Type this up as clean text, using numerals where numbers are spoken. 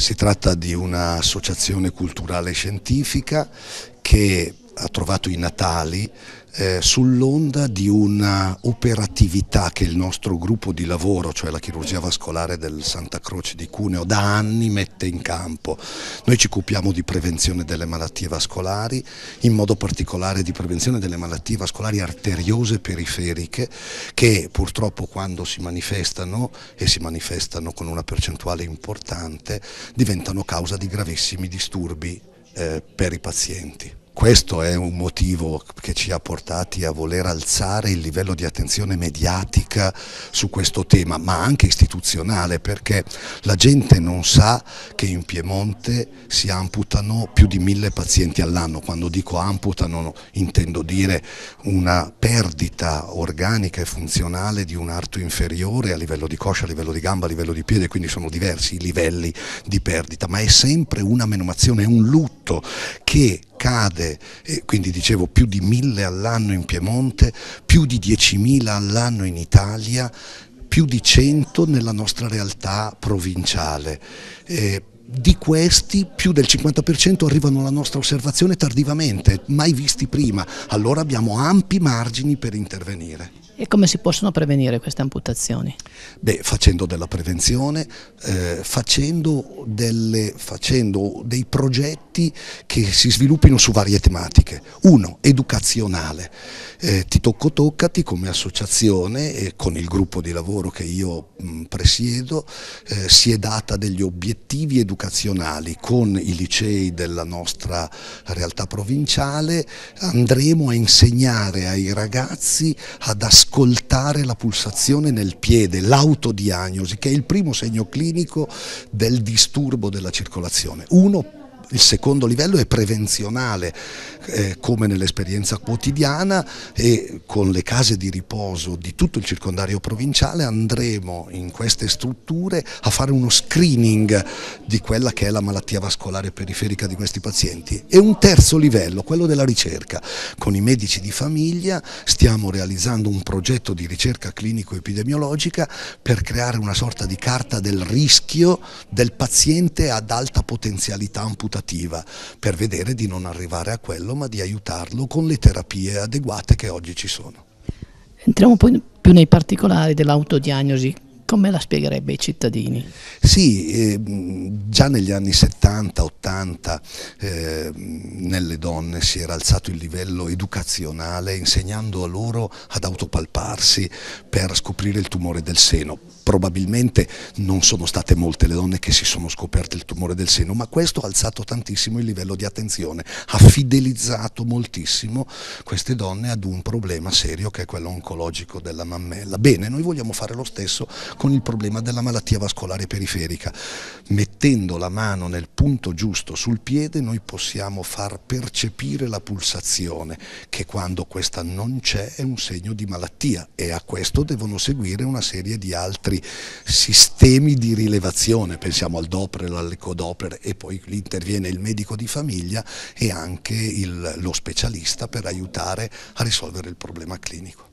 Si tratta di un'associazione culturale scientifica che ha trovato i natali sull'onda di una operatività che il nostro gruppo di lavoro, cioè la chirurgia vascolare del Santa Croce di Cuneo, da anni mette in campo. Noi ci occupiamo di prevenzione delle malattie vascolari, in modo particolare di prevenzione delle malattie vascolari arteriose periferiche, che purtroppo quando si manifestano, e si manifestano con una percentuale importante, diventano causa di gravissimi disturbi per i pazienti. Questo è un motivo che ci ha portati a voler alzare il livello di attenzione mediatica su questo tema, ma anche istituzionale, perché la gente non sa che in Piemonte si amputano più di 1000 pazienti all'anno. Quando dico amputano intendo dire una perdita organica e funzionale di un arto inferiore a livello di coscia, a livello di gamba, a livello di piede, quindi sono diversi i livelli di perdita, ma è sempre una menomazione, è un lutto che cade, quindi dicevo più di 1000 all'anno in Piemonte, più di 10.000 all'anno in Italia, più di 100 nella nostra realtà provinciale. Di questi più del 50% arrivano alla nostra osservazione tardivamente, mai visti prima, allora abbiamo ampi margini per intervenire. E come si possono prevenire queste amputazioni? Beh, facendo della prevenzione, facendo dei progetti che si sviluppino su varie tematiche. Uno, educazionale. Ti tocco toccati come associazione e con il gruppo di lavoro che io presiedo si è data degli obiettivi educazionali con i licei della nostra realtà provinciale. Andremo a insegnare ai ragazzi ad ascoltare la pulsazione nel piede, l'autodiagnosi, che è il primo segno clinico del disturbo della circolazione. Il secondo livello è prevenzionale, come nell'esperienza quotidiana, e con le case di riposo di tutto il circondario provinciale andremo in queste strutture a fare uno screening di quella che è la malattia vascolare periferica di questi pazienti. E un terzo livello, quello della ricerca. Con i medici di famiglia stiamo realizzando un progetto di ricerca clinico-epidemiologica per creare una sorta di carta del rischio del paziente ad alta potenzialità amputativa, per vedere di non arrivare a quello, ma di aiutarlo con le terapie adeguate che oggi ci sono. Entriamo poi più nei particolari dell'autodiagnosi. Come la spiegherebbe ai cittadini? Sì, già negli anni 70-80 nelle donne si era alzato il livello educazionale insegnando a loro ad autopalparsi per scoprire il tumore del seno. Probabilmente non sono state molte le donne che si sono scoperte il tumore del seno, ma questo ha alzato tantissimo il livello di attenzione, ha fidelizzato moltissimo queste donne ad un problema serio che è quello oncologico della mammella. Bene, noi vogliamo fare lo stesso con il problema della malattia vascolare periferica. Mettendo la mano nel punto giusto sul piede noi possiamo far percepire la pulsazione, che quando questa non c'è è un segno di malattia, e a questo devono seguire una serie di altri sistemi di rilevazione, pensiamo al Doppler, all'ecodoppler, e poi lì interviene il medico di famiglia e anche lo specialista per aiutare a risolvere il problema clinico.